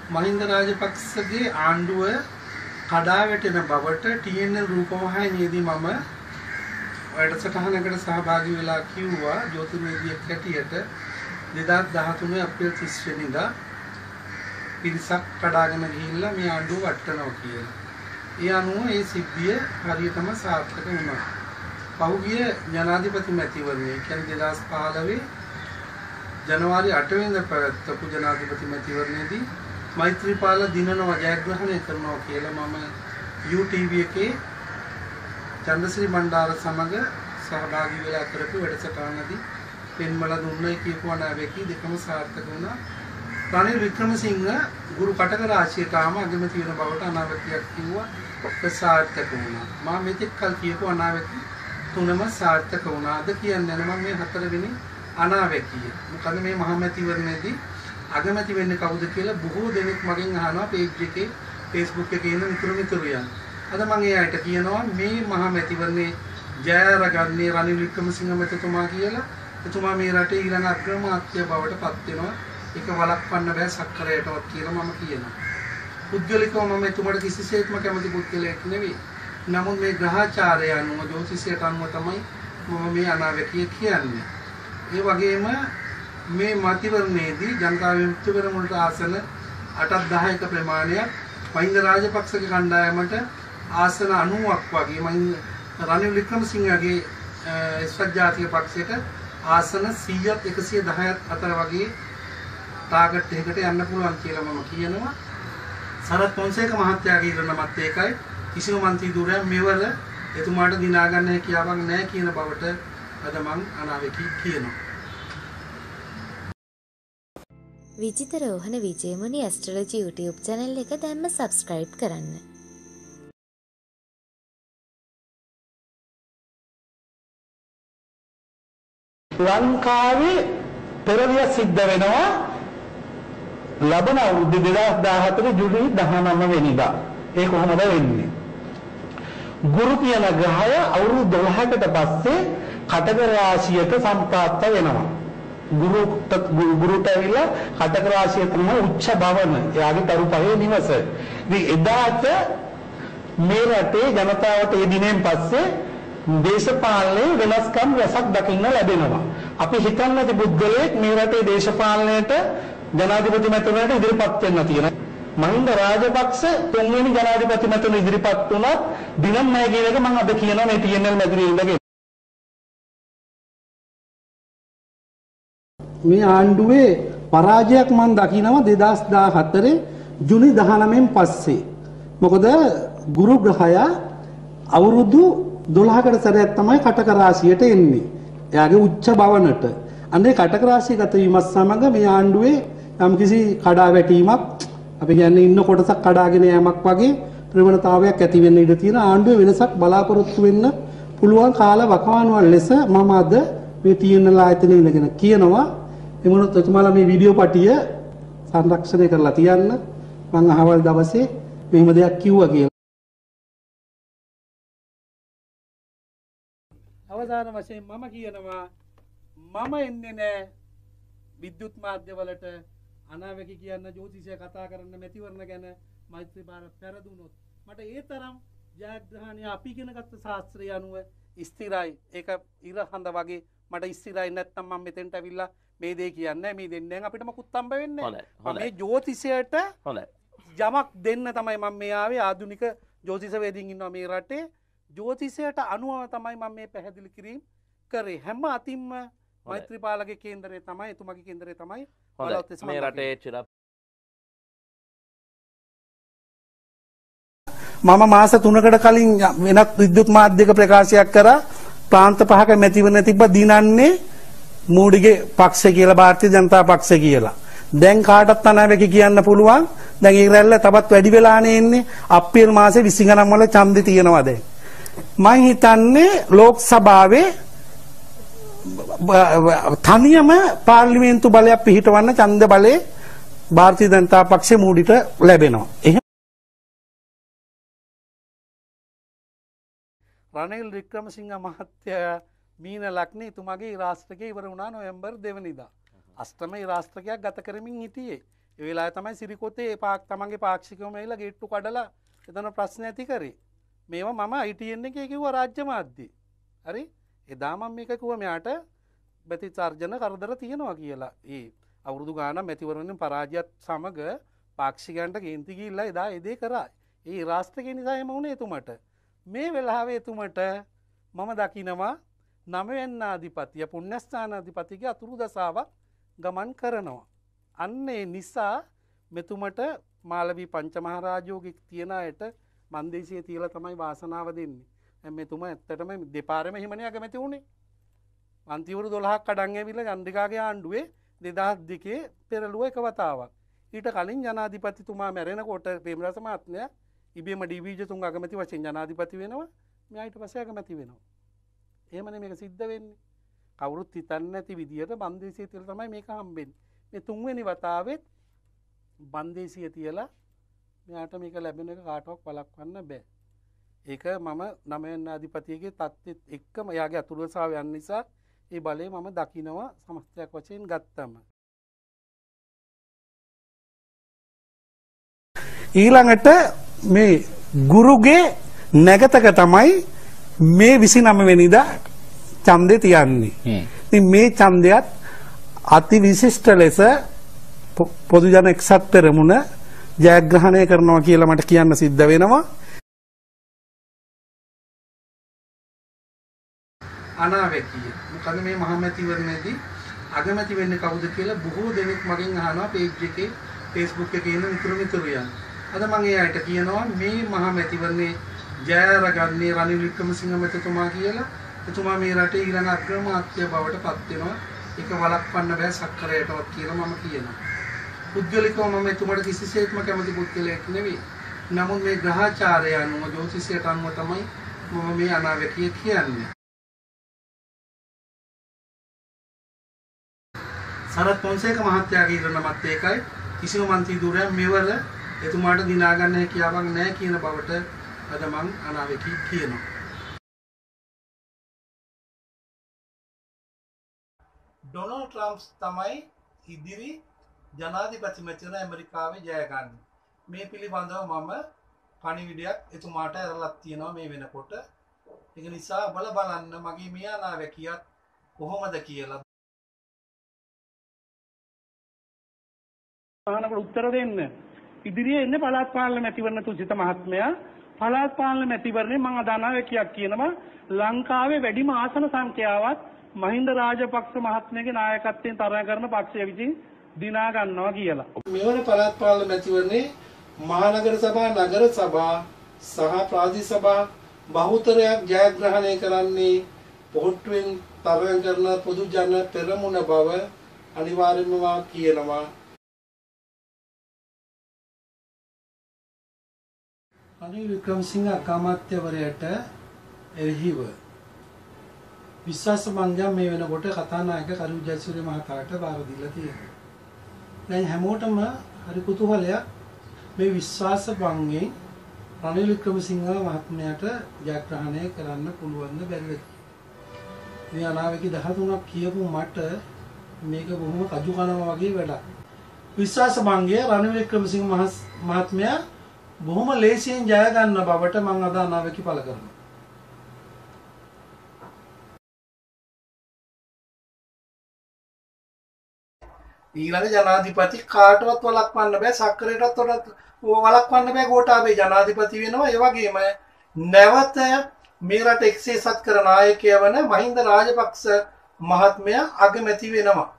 මහින්ද රාජපක්ෂගේ ආණ්ඩුව කඩා වැටෙන බවට TNL රූපවාහිනියේදී මම වැඩසටහනකට සහභාගී වෙලා කිව්වා ජ්‍යොතිර්වේදියෙක් හැටියට 2013 අප්‍රේල් 30 වෙනිදා පිරිසක් කඩාගෙන ගිහිල්ලා මේ ආණ්ඩුව වටනවා කියලා. ඒ අනුව ඒ සිද්ධිය හරියටම සාර්ථක වුණා. පහුගිය ජනාධිපති මැතිවරණය කියන්නේ 2015 ජනවාරි 8 වෙනිදා පැවැත්වපු ජනාධිපති මැතිවරණයේදී මෛත්‍රීපාල දිනනවා ජයග්‍රහණය කරනවා කියලා මම UTV එකේ චන්ද්‍රශ්‍රී මණ්ඩාර සමග සහභාගී වෙලා කරපු වැඩසටහනදී පෙන්වලා දුන්නයි කියපුවා නැවෙකි දෙකම සාර්ථක වුණා. රනිල් වික්‍රමසිංහ ගුරු කටක රාශියටම අගමැති වෙන බවට අනාවැකියක් කිව්වා සාර්ථක වුණා. මම මෙතෙක් කල් කියපු අනාවැකි තුනම සාර්ථක වුණා. අද කියන්නේ මම මේ හතරවෙනි අනාවැකිය. මොකද මේ මහමැතිවරණයේදී අගමැති වෙන්නේ කවුද කියලා බොහෝ දෙනෙක් මගෙන් අහනවා පේජ් එකේ Facebook එකේ ඉන්න මිතුරු යන. අද මම එයාට කියනවා මේ මහමැතිවරණේ ජය අරගන්නේ රනිල් වික්‍රමසිංහ මැතිතුමා කියලා. එතුමා මේ රටේ ඊළඟ අග්‍රාමාත්‍ය බවට පත් වෙනවා. ඒක වළක්වන්න බෑ සක්කරයටවත් කියලා මම කියනවා. පුද්ගලිකව මම එතුමාට කිසිසේත්ම කැමති පුද්ගලයෙක් නෙවෙයි. නමුත් මේ ග්‍රහචාරය අනුව ජ්‍යොතිෂයට අනුව තමයි මම මේ අනාවැකිය කියන්නේ. ඒ වගේම මේ මැතිවරණයේදී ජනතා විමුක්ති පෙරමුණට ආසන 8-10ක ප්‍රමාණයක් මහින්ද රාජපක්ෂගේ කණ්ඩායමට ආසන 90ක් වගේ රනිල් වික්‍රමසිංහගේ එක්සත් ජාතික පක්ෂයට ආසන 100ත් 110ත් අතර වගේ ටාගට් එකකට යන්න පුළුවන් කියලා මම කියනවා. සරත් පොන්සේක මහත්තයාගේ ඉරණමත් ඒකයි. කිසිම മന്ത്രി ධුරයක් මෙවර එතුමාට දිනා ගන්න හැකියාවක් නැහැ කියන බවට අද මම අනාවැකී කියනවා. Vijitha Rohana Wijayamuni astrology YouTube channel එක දැන්ම subscribe කරන්න. ලංකාවේ පෙරලිය සිද්ධ වෙනවා ලබන අවුරුදු 2014 ජූලි 19 වෙනිදා. ඒ කොහොමද වෙන්නේ? ගුරු කියන ග්‍රහය අවුරුදු 12කට පස්සේ කටක රාශියට සම්ප්‍රාප්ත වෙනවා. ගුරුට ඇවිල්ලා කටක රාශිය තමයි උච්ච භවන. එයාගේ තරු පහේ නිවස. ඉතින් එදාට මේ රටේ ජනතාවට ඒ දිනෙන් පස්සේ දේශපාලනයේ වෙනස්කම් රසක් දකින්න ලැබෙනවා. අපි හිතන්නේ නැති පුද්ගලයෙක් මේ රටේ දේශපාලනයට ජනාධිපති මැතිවරණයට ඉදිරිපත් වෙන්න තියෙනවා. මහින්ද රාජපක්ෂ තුන්වෙනි ජනාධිපති මැතිවරණ ඉදිරිපත් වුණත් දිනම් නැහැ කියන එක මම අද කියනවා මේ TNL මැදිරියේ ඉඳගෙන. මේ ආණ්ඩුවේ පරාජයක් මම දකිනවා 2014 ජුනි 19න් පස්සේ. මොකද ගුරු ග්‍රහය අවුරුදු 12කට සැරයක් තමයි කටක රාශියට එන්නේ. එයාගේ උච්ච භවනට. අනේ කටක රාශිය ගත වීමත් සමග මේ ආණ්ඩුවේ යම්කිසි කඩා වැටීමක් අපි කියන්නේ ඉන්න කොටසක් කඩාගෙන යෑමක් වගේ ප්‍රවණතාවයක් ඇති වෙන්න ඉඩ තියෙන ආණ්ඩුවේ වෙනසක් බලාපොරොත්තු වෙන්න පුළුවන් කාල වකවානුවක් ලෙස මම අද මේ TNL ආයතනයේ ඉඳගෙන කියනවා එමුණොත් ඔතුමාලා මේ වීඩියෝ පටිය සංරක්ෂණය කරලා තියන්න මම අහවල් දවසේ මෙහෙම දෙයක් කිව්වා කියලා. අවසාන වශයෙන් මම කියනවා මම එන්නේ නැහැ විද්‍යුත් මාධ්‍යවලට අනාවැකි කියන්න ජ්‍යොතිෂය කතා කරන්න මැතිවරණ ගැන මෛත්‍රීපාල පෙරදුනොත් මට ඒ තරම් ජයග්‍රහණය අපි ඉගෙනගත්ත ශාස්ත්‍රය අනුව ස්ථිරයි. ඒක ඉරහඳ වගේ මට ස්ථිරයි නැත්නම් මම මෙතෙන්ට අවිල්ලා මේ දේ කියන්නේ මේ දෙන්නෙන් අපිට මොකුත් හම්බ වෙන්නේ නැහැ. මේ ජ්‍යොතිෂයට යමක් දෙන්න තමයි මම මේ ආවේ. ආධුනික ජ්‍යොතිෂවේදීන් ඉන්නවා මේ රටේ. ජ්‍යොතිෂයට අනුව තමයි මම මේ පැහැදිලි කිරීම කරේ. හැම අතින්ම මෛත්‍රීපාලගේ කේන්දරය තමයි එතුමාගේ කේන්දරය තමයි මේ රටේ මම මාස 3කට කලින් වෙනත් විද්‍යුත් මාධ්‍යක ප්‍රකාශයක් කරා ප්‍රාන්ත පහක මැතිවරණ තිබ්බ දිනන්නේ මූඩිගේ පක්ෂය කියලා ಭಾರತೀಯ ජනතා පක්ෂය කියලා. දැන් කාටත් අනාවැකි කියන්න පුළුවන්. දැන් ඒ රැල්ල තවත් වැඩි වෙලානේ එන්නේ. අප්‍රේල් මාසේ 20 ගණන් වල ඡන්දේ තියෙනවා දැන්. මම හිතන්නේ ලෝක් සභාවේ තනියම පාර්ලිමේන්තු බලයක් පිහිටවන්න ඡන්ද බලේ ಭಾರತೀಯ ජනතා පක්ෂයේ මූඩිට ලැබෙනවා. රනිල් වික්‍රමසිංහ මහත්තයා මීන ලග්නේ තුමාගේ රාෂ්ට්‍රකයේ ඉවර වුණා නොවැම්බර් 2 වෙනිදා. අෂ්ටම රාෂ්ට්‍රකයක් ගත කරමින් හිටියේ. ඒ වෙලාවේ තමයි සිරිකොතේ තමන්ගේ පාක්ෂිකවම ඇවිල්ලා ගේට්ටු කඩලා එතන ප්‍රශ්න ඇති කරේ. මේවා මම ITN එකේ කිව්වා රාජ්‍ය මාධ්‍යේ. හරි? එදා මම මේක කිව්වා මෙයාට ප්‍රතිචාර්ජන කරදර තියෙනවා කියලා. ඒ අවුරුදු ගානක් මැතිවරණයෙන් පරාජයත් සමග පාක්ෂිකයන්ට කේන්ති ගිහිල්ලා එදා ඒ දේ කරා. ඒ රාෂ්ට්‍රකේ නිසා එහෙම වුණේ එතුමට. මේ වෙලාවේ එතුමට මම දකිනවා නවයන්නාධිපතිය පුණ්‍යස්ථානාධිපතිගේ අතුරු දසාවක් ගමන් කරනවා. අන්නේ නිසා මෙතුමට මාලවී පංචමහරාජෝගේ තියෙන අයට මන්දේසිය තියලා තමයි වාසනාව දෙන්නේ. දැන් මෙතුම ඇත්තටම දෙපාරෙම හිමනේ අගමැති වුණේ. මන්ත්‍රීවරු 12ක් අඩන් ඇවිල්ලා චන්ද්‍රිකාගේ ආණ්ඩුවේ 2002 පෙරළුව එක වතාවක්. ඊට කලින් ජනාධිපතිතුමා මැරෙනකොට ප්‍රේමරස මහත්මයා ඉබේම ඩීවීජ තුංග අගමැති වශයෙන් ජනාධිපති වෙනවා. මෙයා ඊට පස්සේ අගමැති වෙනවා. එහෙමනේ මේක සිද්ධ වෙන්නේ. කවුරුත් හිතන්නේ නැති විදියට බන්දේසිය තියලා තමයි මේක හම්බෙන්නේ. මේ තුන්වෙනි වතාවෙත් බන්දේසිය තියලා මෙයාට මේක ලැබෙන එක කාටවත් වළක්වන්න බෑ. ඒක මම නවයන්නාධිපතියගේ තත්ත්වෙත් එක්කම එයාගේ අතුරුසාවයන් නිසා ඒ බලය මම දකිනවා සමස්තයක් වශයෙන් ගත්තම. ඊළඟට මේ ගුරුගේ නැගතක තමයි මේ 29 වෙනිදා ඡන්දේ තියන්නේ. ඉතින් මේ ඡන්දයත් අති විශිෂ්ට ලෙස පොදු ජන එක්සත් පෙරමුණ ජයග්‍රහණය කරනවා කියලා මට කියන්න සිද්ධ වෙනවා. අනාවැකිය. මොකද මේ මහමැතිවරණයේදී අගමැති වෙන්නේ කවුද කියලා බොහෝ දෙනෙක් මගෙන් අහනවා පේජ් එකේ Facebook එකේ ඉන්න මිතුරු යන. අද මම ඒ අයට කියනවා මේ මහමැතිවරණේ ජය අරගන්නේ රනිල් වික්‍රමසිංහ මැතිතුමා කියලා. එතුමා මේ රටේ ඊළඟ අග්‍රාමාත්‍ය බවට පත් වෙනවා. ඒක වළක්වන්න බෑ සක්කරයටවත් කියලා මම කියනවා. පුද්ගලිකව මම එතුමාට කිසිසේත්ම කැමති පුද්ගලයෙක් නෙවෙයි. නමුත් මේ ග්‍රහචාරය අනුව ජෝතිෂයට අනුව තමයි මම මේ අනාවැකිය කියන්නේ. සරත් පොන්සේක මහත්තයාගේ ඉරණමත් ඒකයි කිසිම මන්ත්‍රී ධුරයක් මෙවර එතුමාට දිනා ගන්න හැකියාවක් නැහැ කියන බවට අද මං අනාවැකී කියනවා. ඩොනල්ඩ් ට්‍රම්ප් තමයි ඉදිරි ජනාධිපතිමැතිවරණ ඇමරිකාවේ ජය ගන්න. මේ පිළිබඳව මම පණිවිඩයක් එතුමාට ඇරලක් තියෙනවා මේ වෙනකොට. ඒක නිසා බලන්න මගේ මේ අනාවැකියත් කොහොමද කියලා. අහනකොට උත්තර දෙන්න. ඉදිරියේ ඉන්නේ පළාත් පාලන මැතිවරණ තුසිත මහත්මයා. පළාත් පාලන මැතිවරණේ මම අද අනාවැකියක් කියනවා ලංකාවේ වැඩිම ආසන සංඛ්‍යාවත් මහින්ද රාජපක්ෂ මහත්මයාගේ නායකත්වයෙන් තරඟ කරන පක්ෂය විසින් දිනා ගන්නවා කියලා. මෙවර පළාත් පාලන මැතිවරණේ මහනගර සභා, නගර සභා සහ ප්‍රාදේශ සභා බහුතරයක් ජයග්‍රහණය කරන්නේ පොහොට්ටුවෙන් තරඟ කරන පොදු ජන පෙරමුණ බව අනිවාර්යයෙන්ම කියනවා. රනිල් වික්‍රමසිංහ අග්‍රාමාත්‍යවරයාට එරෙහිව විශ්වාස භංගයක් මේ වෙනකොට කතානායක කරු ජයසූරිය මහතාට බාර දීලා තියෙනවා. දැන් හැමෝටම හරි කුතුහලයක් මේ විශ්වාස භංගයෙන් රනිල් වික්‍රමසිංහ මහත්මයාට ජයග්‍රහණය කරන්න පුළුවන්ද බැරිද? මේ අනාවැකි 13ක් කියපු මට මේක බොහොම කජු කනවා වගේ වැඩක්. විශ්වාස භංගය රනිල් වික්‍රමසිංහ මහත්මයා බොහොම ලේසියෙන් ජය ගන්න බවට මම අද අනාවැකි පළ කරනවා. ඊළඟ ජනාධිපති කාටවත් වළක්වන්න බෑ. සක්කරයටත් වළක්වන්න බෑ. ගෝඨාභය ජනාධිපති වෙනවා. ඒ වගේම නැවත මේ රට එක්සේසත් කර නායකයා වන මහින්ද රාජපක්ෂ මහත්මයා අගමැති වෙනවා.